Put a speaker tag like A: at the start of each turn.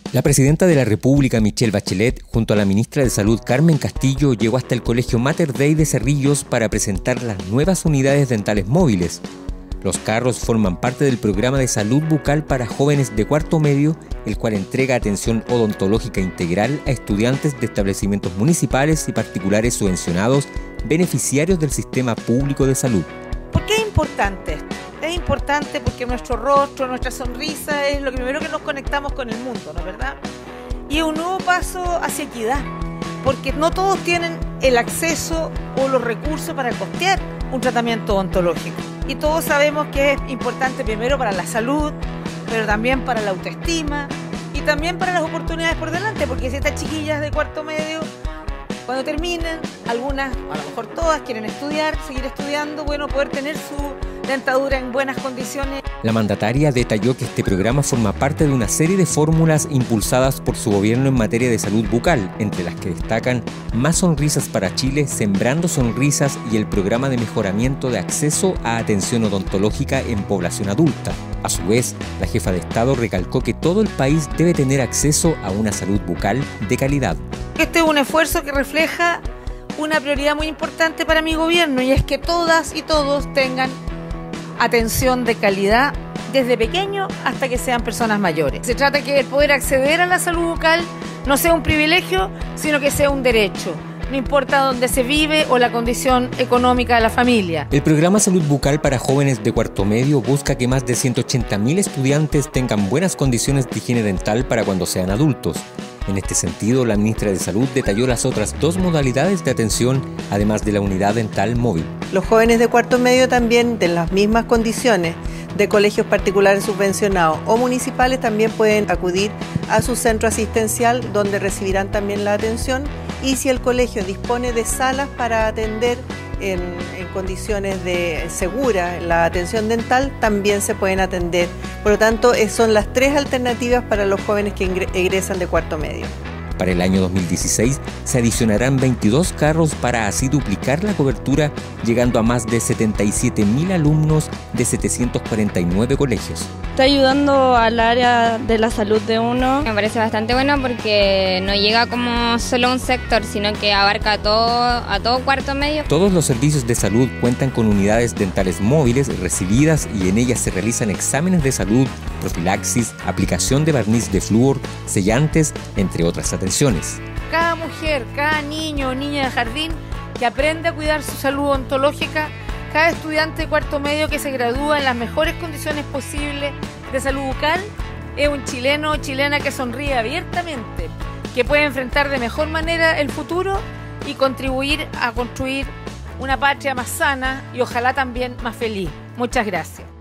A: La presidenta de la República, Michelle Bachelet, junto a la ministra de Salud, Carmen Castillo, llegó hasta el Colegio Mater Dei de Cerrillos para presentar las nuevas unidades dentales móviles. Los carros forman parte del programa de salud bucal para jóvenes de cuarto medio, el cual entrega atención odontológica integral a estudiantes de establecimientos municipales y particulares subvencionados, beneficiarios del sistema público de salud.
B: ¿Por qué es importante esto? Es importante porque nuestro rostro, nuestra sonrisa es lo primero que nos conectamos con el mundo, ¿no es verdad? Y es un nuevo paso hacia equidad, porque no todos tienen el acceso o los recursos para costear un tratamiento odontológico. Y todos sabemos que es importante primero para la salud, pero también para la autoestima y también para las oportunidades por delante, porque si estas chiquillas de cuarto medio, cuando terminen, algunas, a lo mejor todas, quieren estudiar, seguir estudiando, bueno, poder tener su dentadura en buenas condiciones.
A: La mandataria detalló que este programa forma parte de una serie de fórmulas impulsadas por su gobierno en materia de salud bucal, entre las que destacan Más Sonrisas para Chile, Sembrando Sonrisas y el programa de mejoramiento de acceso a atención odontológica en población adulta. A su vez, la jefa de Estado recalcó que todo el país debe tener acceso a una salud bucal de calidad.
B: Este es un esfuerzo que refleja una prioridad muy importante para mi gobierno, y es que todas y todos tengan atención de calidad desde pequeño hasta que sean personas mayores. Se trata de que el poder acceder a la salud bucal no sea un privilegio, sino que sea un derecho. No importa dónde se vive o la condición económica de la familia.
A: El programa Salud Bucal para jóvenes de cuarto medio busca que más de 180.000 estudiantes tengan buenas condiciones de higiene dental para cuando sean adultos. En este sentido, la ministra de Salud detalló las otras dos modalidades de atención, además de la unidad dental móvil.
C: Los jóvenes de cuarto medio también, de las mismas condiciones de colegios particulares subvencionados o municipales, también pueden acudir a su centro asistencial, donde recibirán también la atención, y si el colegio dispone de salas para atender en condiciones de segura la atención dental, también se pueden atender. Por lo tanto, son las tres alternativas para los jóvenes que egresan de cuarto medio.
A: Para el año 2016 se adicionarán 22 carros para así duplicar la cobertura, llegando a más de 77.000 alumnos de 749 colegios.
D: Está ayudando al área de la salud de uno.
E: Me parece bastante bueno porque no llega como solo a un sector, sino que abarca a todo cuarto medio.
A: Todos los servicios de salud cuentan con unidades dentales móviles recibidas, y en ellas se realizan exámenes de salud, profilaxis, aplicación de barniz de flúor, sellantes, entre otras atenciones.
B: Cada mujer, cada niño o niña de jardín que aprende a cuidar su salud odontológica, cada estudiante de cuarto medio que se gradúa en las mejores condiciones posibles de salud bucal, es un chileno o chilena que sonríe abiertamente, que puede enfrentar de mejor manera el futuro y contribuir a construir una patria más sana y ojalá también más feliz. Muchas gracias.